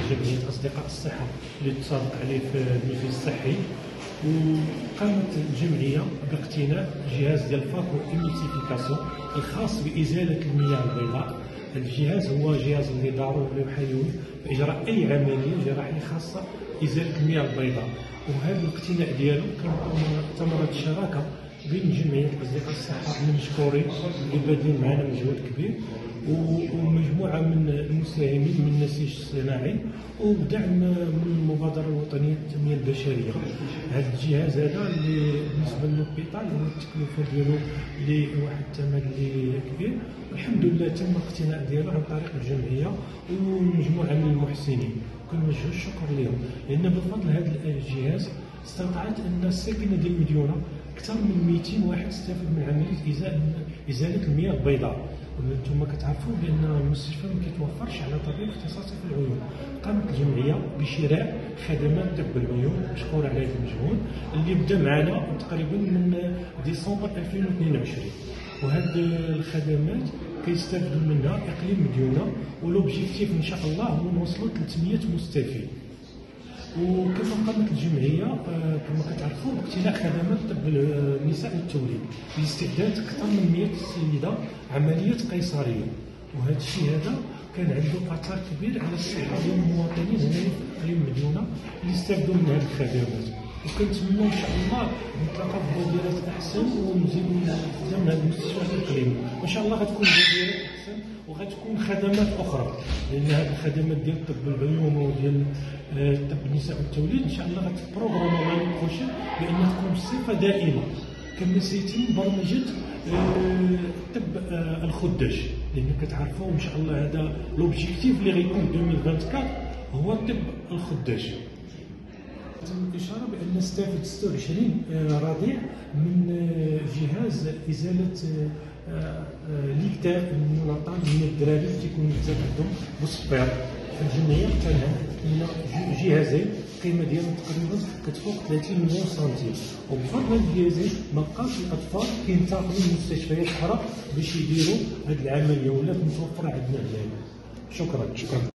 جمعية أصدقاء الصحة اللي تسابق عليه في المجلس الصحي. وقامت الجمعية باقتناء جهاز ديال فاكو إيميلسيفيكاسيون الخاص بإزالة المياه البيضاء. هذا الجهاز هو جهاز اللي ضروري وحيوي في إجراء أي عملية جراحية خاصة إزالة المياه البيضاء. وهذا الاقتناء ديالو كان ثمرة الشراكة بين جمعية أصدقاء الصحة المشكورين اللي بادين معنا مجهود كبير، ومجموعة من المساهمين من النسيج الصناعي، ودعم من المبادرة الوطنية للتنمية البشرية. هذا الجهاز هذا اللي بالنسبة للوبيطال هو التكلفة ديالو لواحد الثمن اللي كبير، والحمد لله تم الاقتناء ديالو عن طريق الجمعية ومجموعة من المحسنين. كنوجهوا الشكر لهم، لأن بفضل هذا الجهاز استطاعت أن الساكنة ديال المديونة أكثر من 200 واحد استفاد من عملية إزالة المياه البيضاء. وانتم كتعرفوا بأن المستشفى ما كيتوفرش على طبيب اختصاصي في العيون. قامت الجمعية بشراء خدمات طب العيون، مشكور على هذا المجهود اللي بدا معنا تقريبا من ديسمبر 2022. وهذه الخدمات كيستافدوا منها إقليم مديونة، ولوبجيكتيف إن شاء الله هو نوصلوا 300 مستفيد. وكما قامت الجمعيه كما كتعرفوا باقتناء خدمات طب النساء والتوليد لاستعداد اكثر من 100 سيده عمليه قيصريه. وهذا الشيء هذا كان عنده اثر كبير على الصحه ديال المواطنين هنا في اقليم مديونه اللي استافدوا من هذه الخدمات. وكنتمنى ان شاء الله نتلاقاو في بادرات احسن ونزيدوا من هذا المستشفى في الاقليم، وان شاء الله غتكون بادرات احسن وغتكون خدمات اخرى، لان هذه الخدمات ديال طب العيون وديال طب النساء والتوليد ان شاء الله غتبروغرامو لاني بروشين بان تكون بصفه دائمه، كما سيتم برمجه طب الخداش، لان كتعرفوا ان شاء الله هذا لوبجيكتيف اللي غيكون 2024 هو طب الخداش. تم الإشارة بأن استفد 26 رضيع من جهاز إزالة الاكتئاب المناطق من الدراري اللي تيكونوا بزاف عندهم بالصبير. الجمعية كان عندنا جهازين القيمة ديالهم تقريبا كتفوق 30 مليون سنتيم، وبفضل هاد الجهازين مابقاش الأطفال كينتقلوا لمستشفيات أخرى باش يديروا هاد العملية، ولات متوفرة عندنا هنايا. شكرا.